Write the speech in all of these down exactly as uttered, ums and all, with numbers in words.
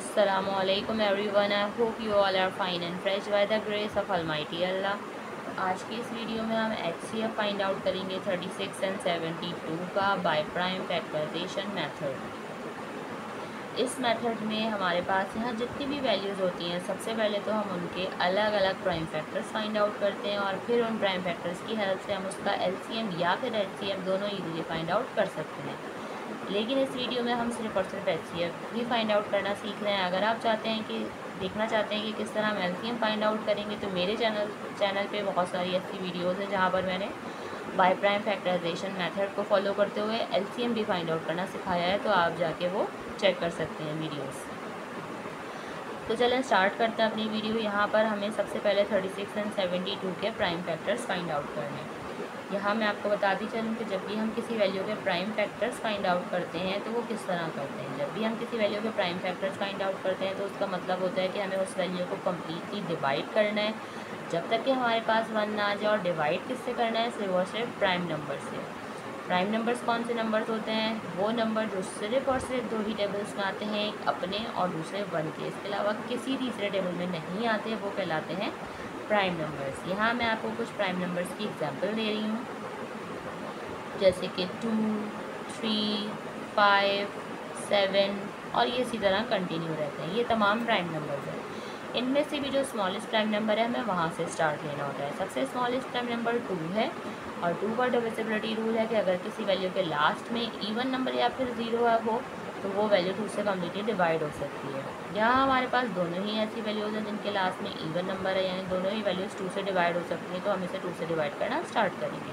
Assalamualaikum everyone. I hope you all are fine and fresh by the grace of Almighty Allah. आज की इस video में हम H C F find out करेंगे thirty six and seventy two का by prime factorization method. इस method में हमारे पास यहाँ जितनी भी वैल्यूज़ होती हैं, सबसे पहले तो हम उनके अलग अलग प्राइम फैक्टर्स फाइंड आउट करते हैं और फिर उन प्राइम फैक्टर्स की हेल्प से हम उसका एल सी एम या फिर एच सी एफ दोनों ईजीली फाइंड आउट कर सकते हैं। लेकिन इस वीडियो में हम सिर्फ और सिर्फ एच सी एफ ही फाइंड आउट करना सीख रहे हैं। अगर आप चाहते हैं कि देखना चाहते हैं कि किस तरह हम L C M find out करेंगे, तो मेरे चैनल चैनल पे बहुत सारी ऐसी वीडियोज़ हैं जहाँ पर मैंने बाय प्राइम फैक्टराइजेशन मेथड को फॉलो करते हुए एल सी एम भी फाइंड आउट करना सिखाया है, तो आप जाके वो चेक कर सकते हैं वीडियोस। तो चलें स्टार्ट करते हैं अपनी वीडियो। यहाँ पर हमें सबसे पहले thirty six and seventy two के प्राइम फैक्टर्स फाइंड आउट करने हैं। यहाँ मैं आपको बताती चलूँ कि जब भी हम किसी वैल्यू के प्राइम फैक्टर्स फाइंड आउट करते हैं तो वो किस तरह करते हैं। जब भी हम किसी वैल्यू के प्राइम फैक्टर्स फाइंड आउट करते हैं तो उसका मतलब होता है कि हमें उस वैल्यू को कम्प्लीटली डिवाइड करना है, जब तक कि हमारे पास वन ना आ जाए। और डिवाइड किससे करना है? सिर्फ और सिर्फ प्राइम नंबर से। प्राइम नंबर्स कौन से नंबर्स होते हैं? वो नंबर जो सिर्फ और सिर्फ दो ही टेबल्स में आते हैं, एक अपने और दूसरे वन के, इसके अलावा किसी तीसरे टेबल में नहीं आते, वो कहलाते हैं प्राइम नंबर्स। यहाँ मैं आपको कुछ प्राइम नंबर्स की एग्जांपल दे रही हूँ, जैसे कि टू, थ्री, फाइव, सेवन और ये इसी तरह कंटिन्यू रहते हैं। ये तमाम प्राइम नंबर्स हैं। इनमें से भी जो स्मॉलेस्ट प्राइम नंबर है हमें वहाँ से स्टार्ट लेना होता है। सबसे स्मॉलेस्ट प्राइम नंबर टू है और टू का डिविजिबिलिटी रूल है कि अगर किसी वैल्यू के लास्ट में इवन नंबर या फिर ज़ीरो हो तो वो वैल्यू टू से कम्प्लीटली डिवाइड हो सकती है। यहाँ हमारे पास दोनों ही ऐसी वैल्यूज़ हैं जिनके लास्ट में इवन नंबर है, यानी दोनों ही वैल्यूज़ टू से डिवाइड हो सकती हैं। तो हम इसे टू से डिवाइड करना स्टार्ट करेंगे।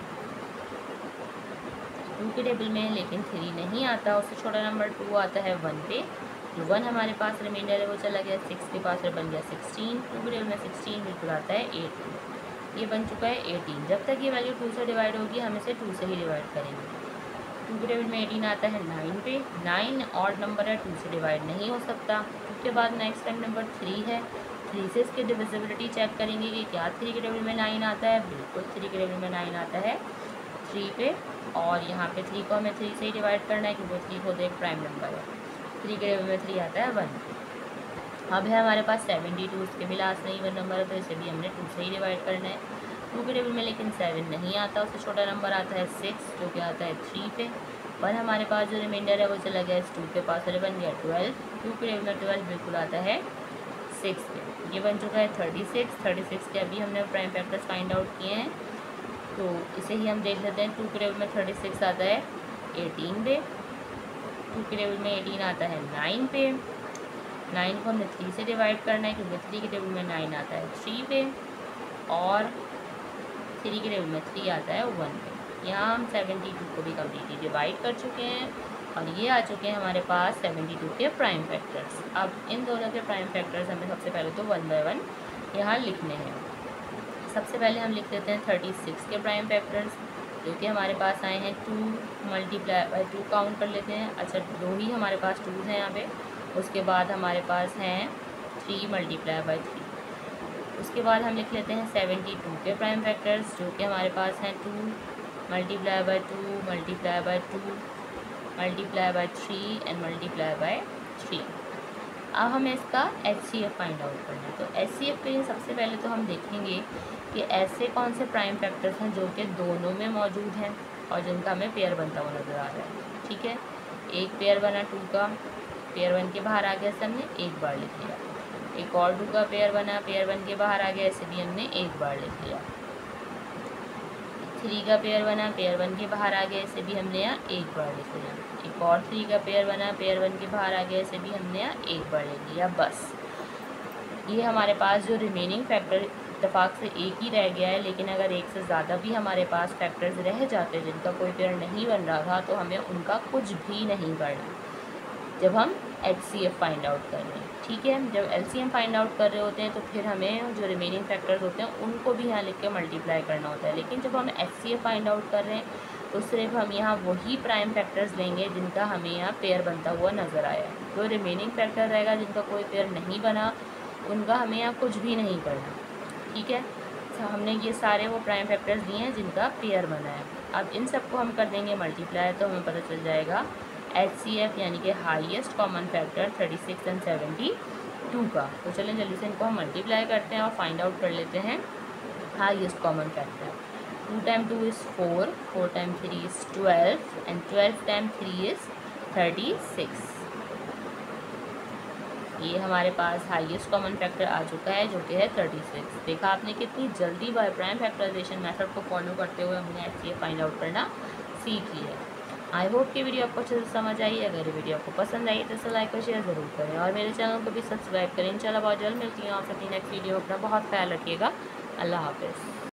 टू के टेबल में लेकिन थ्री नहीं आता, उससे छोटा नंबर टू आता है वन पे। जो वन हमारे पास रिमाइंडर है वो चला गया सिक्स के पास और बन गया सिक्सटीन। टू के टेबल में सिक्सटीन बिल्कुल आता है एट, ये बन चुका है एटीन। जब तक ये वैल्यू टू से डिवाइड होगी हम इसे टू से ही डिवाइड करेंगे। टू के टेबल में एटीन आता है नाइन पे। नाइन ऑड नंबर है, टू से डिवाइड नहीं हो सकता। उसके बाद नेक्स्ट टाइम नंबर थ्री है। थ्री से इसकी डिविजिबिलिटी चेक करेंगे कि क्या थ्री के टेबल में नाइन आता है। बिल्कुल थ्री के टेबल में नाइन आता है थ्री पे, और यहाँ पे थ्री को हमें थ्री से ही डिवाइड करना है क्योंकि थ्री खुद एक प्राइम नंबर है। थ्री के टेबल में थ्री आता है वन। अब है हमारे पास सेवेंटी टू, उसके भी लास्ट में इवन नंबर है तो इसे भी हमने टू से ही डिवाइड करना है। टू के टेबल में लेकिन सेवन नहीं आता, उससे छोटा नंबर आता है सिक्स, जो कि आता है थ्री पे। वन हमारे पास जो रिमाइंडर है वो चला गया इस टू के पास और बन गया ट्वेल्व। टू के टेबल में ट्वेल्व बिल्कुल आता है सिक्स पे। ये बन चुका है थर्टी सिक्स। थर्टी सिक्स के अभी हमने प्राइम फैक्टर्स फाइंड आउट किए हैं, तो इसे ही हम देख लेते हैं। टू के टेबल में थर्टी सिक्स आता है एटीन पे। टू के टेबल में एटीन आता है नाइन पे। नाइन को हमने थ्री से डिवाइड करना है क्योंकि थ्री के टेबल में नाइन आता है थ्री पे, और थ्री के टेबल में थ्री आता है वन पे। यहाँ हम सेवेंटी टू को भी कम्प्लीटली डिवाइड कर चुके हैं और ये आ चुके हैं हमारे पास सेवेंटी टू के प्राइम फैक्टर्स। अब इन दोनों के प्राइम फैक्टर्स हमें सबसे पहले तो वन बाय वन यहाँ लिखने हैं। सबसे पहले हम लिख लेते हैं थर्टी सिक्स के प्राइम फैक्टर्स, जो कि हमारे पास आए हैं two multiply by two. Count कर लेते हैं। अच्छा, दो ही हमारे पास टूज़ हैं यहाँ पे। उसके बाद हमारे पास हैं थ्री मल्टीप्लाई बाई थ्री। उसके बाद हम लिख लेते हैं सेवेंटी टू के प्राइम फैक्टर्स, जो कि हमारे पास हैं two multiply by two multiply by two multiply by three and multiply by three. अब हमें इसका H C F find out करना है। तो एच सी एफ के लिए सबसे पहले तो हम देखेंगे कि ऐसे कौन से प्राइम फैक्टर्स हैं जो कि दोनों में मौजूद हैं और जिनका हमें पेयर बनता हुआ नज़र आ रहा है। ठीक है, एक पेयर बना टू का, पेयर वन के बाहर आ गया, इसे हमने एक बार लिख लिया। एक और टू का पेयर बना, पेयर वन के बाहर आ गया, इसे भी हमने एक बार लिख लिया। थ्री का पेयर बना, पेयर वन के बाहर आ गया, इसे भी हमने यहाँ एक बार लिख लिया। एक और थ्री का पेयर बना, पेयर वन के बाहर आ गया, इसे भी हमने यहाँ एक बार लिख लिया। बस ये हमारे पास जो रिमेनिंग फैक्टर इत्तेफाक से एक ही रह गया है, लेकिन अगर एक से ज़्यादा भी हमारे पास फैक्टर्स रह जाते हैं जिनका कोई पेयर नहीं बन रहा था, तो हमें उनका कुछ भी नहीं करना जब हम H C F find out कर रहे हैं। ठीक है, जब L C M find out कर रहे होते हैं तो फिर हमें जो रिमेनिंग फैक्टर्स होते हैं उनको भी यहाँ लिख के मल्टीप्लाई करना होता है। लेकिन जब हम H C F find out कर रहे हैं तो सिर्फ हम यहाँ वही प्राइम फैक्टर्स लेंगे जिनका हमें यहाँ पेयर बनता हुआ नज़र आया है। जो रिमेनिंग फैक्टर रहेगा जिनका कोई पेयर नहीं बना, उनका हमें यहाँ कुछ भी नहीं करना। ठीक है, तो हमने ये सारे वो प्राइम फैक्टर्स दिए हैं जिनका पेयर बना है। अब इन सबको हम कर देंगे मल्टीप्लाई, तो हमें पता चल जाएगा एच सी एफ यानी कि highest common factor thirty six and seventy two का। तो चलें जल्दी से इनको हम मल्टीप्लाई करते हैं और फाइंड आउट कर लेते हैं highest common factor. Two time two is four, four time three is twelve and twelve time three is thirty six. ये हमारे पास हाईएस्ट कॉमन फैक्टर आ चुका है जो कि है थर्टी सिक्स। देखा आपने कितनी जल्दी बाय प्राइम फैक्टराइजेशन मेथड को फॉलो करते हुए हमने H C F find out करना सीख लिया। आई होप कि वीडियो आपको अच्छे से समझ आई। अगर ये वीडियो आपको पसंद आई तो इसे लाइक और शेयर ज़रूर करें और मेरे चैनल को भी सब्सक्राइब करें। इंशाल्लाह बहुत जल्द मिलती हूँ आप अपनी नेक्स्ट वीडियो। अपना बहुत ख्याल रखिएगा। अल्लाह हाफिज़।